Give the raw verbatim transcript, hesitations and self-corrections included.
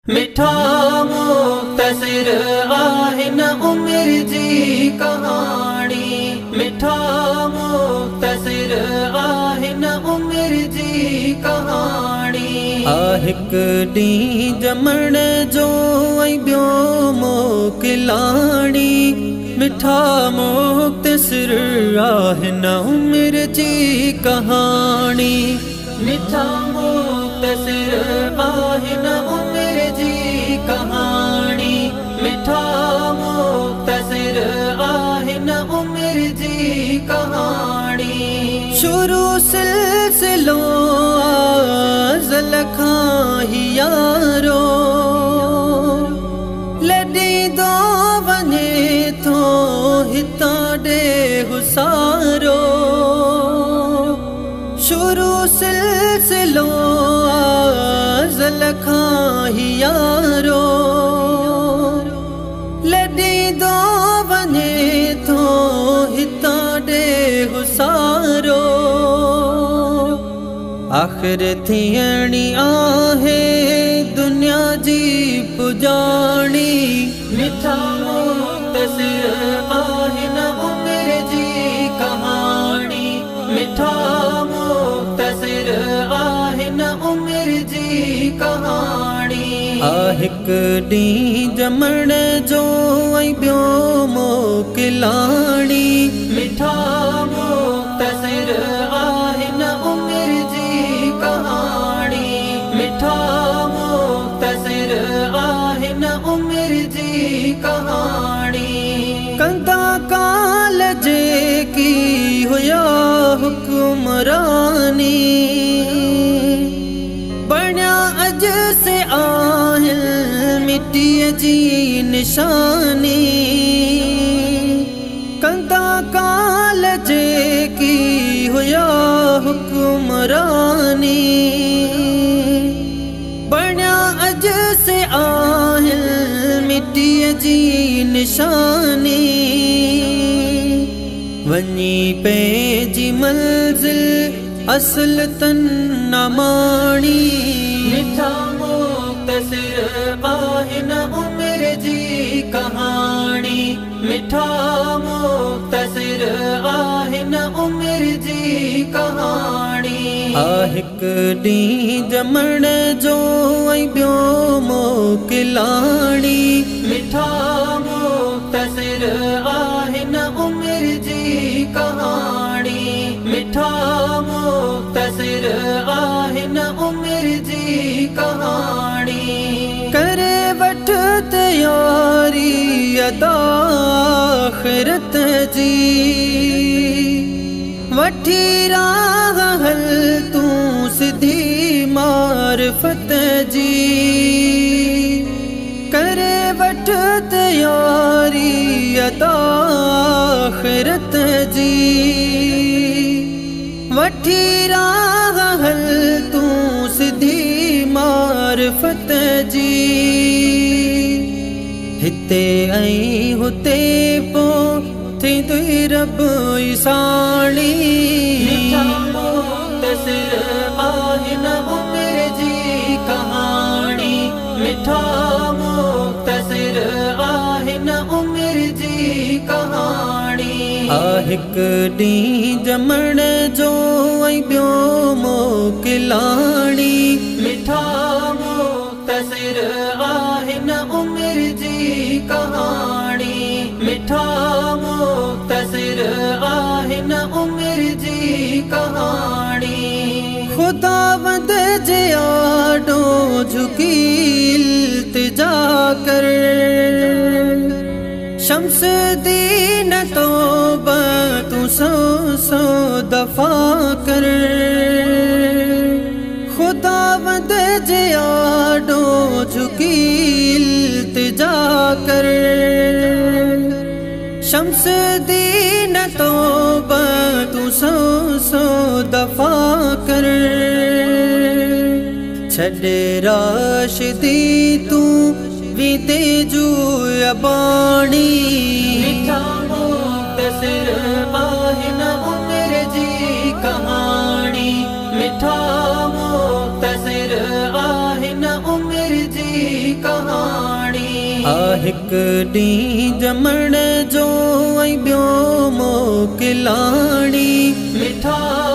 मिठा मुख्तसर आहे न उम्र जी कहानी। मिठा मुख्तसर आहे न उम्र जी कहानी। हिक ॾींहुं जमण जो ऐं ॿियो मोकिलाणी। मिठा मुख्तसर आहे न उम्र जी कहानी। मिठा मुख्तसर आहे न उम्र जी कहानी। मिठा मुख्तसर आहे न उम्र जी कहानी। शुरू सिलसिलो अज़ल खां ही यारो लॾींदो वञे थो हितां ॾे हुसारो। शुरू सिलसिलो अज़ल खां ही यारो लॾींदो वञे थो हितां ॾे हुसारो। आख़िर थियणी आहे दुनिया जी पुॼाणी। मिठा मुख्तसर आहे न उम्र जी कहानी। मिठा मुख्तसर आहे न उम्र जी कहानी। हिक ॾींहुं जमण जो ऐं ॿियो मोकिलाणी। मिठा मुख्तसर आहे न उम्र जी कहानी। मिठा मुख्तसर आहे न उम्र जी कहानी। कंदा काल जेकी हुया हुक्मरानी बणिया अज से आहिल मिट्टीअ जी निशानी। कंदा काल जेकी हुया हुक्मरानी बणिया अज से आहिल मिट्टीअ जी निशानी। वञी पंहिंजी मंज़िल असल तन न माणी। मिठा मुख्तसर आहे न उम्र जी कहानी। मिठा मुख्तसर आहे न उम्र जी कहानी। हिक ॾींहुं जमण जो ऐं ॿियो मोकिलाणी। मिठा मुख्तसर आहे न उम्र जी कहानी। मिठा मुख्तसर आहे न उम्र जी कहानी। करे वठ तयारी अदा आख़िरत जी वठी राह हल तूं सिधी मारिफत जी। करे वठ तयारी अदा आख़िरत जी वठी राह हल तूं सिधी मारिफत जी। हिते ऐं हुते पोइ थींदी रब ई साणी। मिठा मुख्तसर आहे न उम्र जी कहानी। मिठा मुख्तसर आहे न उम्र जी कहानी। हिक ॾींहुं जमण जो ऐं ॿियो मोकिलाणी। मिठा मुख्तसर आहे न उम्र जी कहानी। मिठा मुख्तसर आहे न उम्र जी कहानी। खुदावंद जे आॾो झुकी इल्तिजा कर शम्स दीन तौबा तू सौ सौ दफा कर। खुदावंद जे आॾो झुकी इल्तिजा कर शम्स दीन तौबा तू सौ सौ दफा कर। छॾ राशिदी तूं वीते जू अबाणी। मिठा मुख्तसर आहे न उम्र जी कहानी। मिठा मुख्तसर आहे न उम्र जी कहानी। आ हिक ॾींहुं जमण जो ऐं ॿियो मोकिलाणी, मिठा